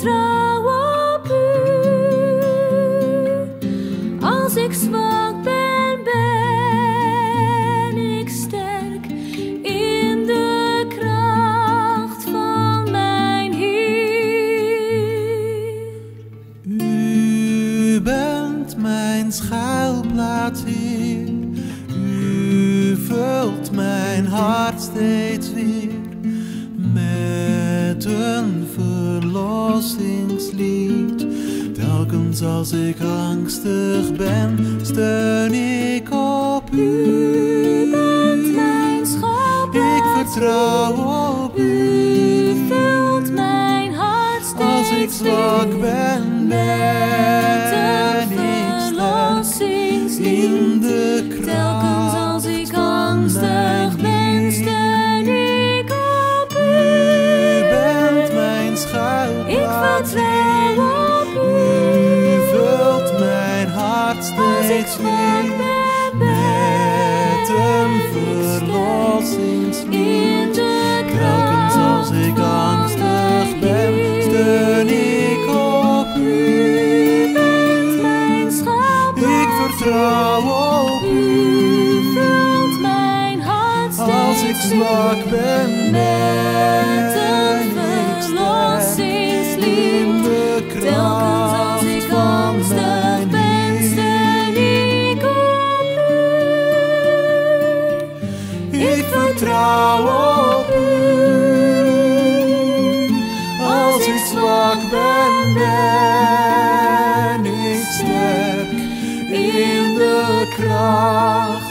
vertrouw op u. Als ik zwak ben, ben ik sterk in de kracht van mijn Heer. U bent mijn schuilplaats, Heer. U vult mijn hart steeds weer met een verlossingslied. Telkens als ik angstig ben, steun ik op u. U bent mijn schuilplaats, Ik vertrouw op u. u vult mijn hart steeds Als ik zwak ben, met ben een ik sterk verlossingslied. in de kracht. Telkens als ik angstig ben, steun ik op u. U bent mijn Ik schuilplaats, vertrouw op u. U vult mijn hart Als ik steeds zwak weer ben, met een verlossingslied. in de Telkens als kracht ik van angstig mijn ben, Heer. steun ik op u. U bent mijn schuilplaats, Ik vertrouw op u. u vult mijn hart Als ik steeds zwak ben, met ben een ik sterk verlossingslied. in de Telkens als kracht ik van angstig mijn ben, steun ik op u. Ik vertrouw op u. Als ik zwak ben, ben ik sterk in de kracht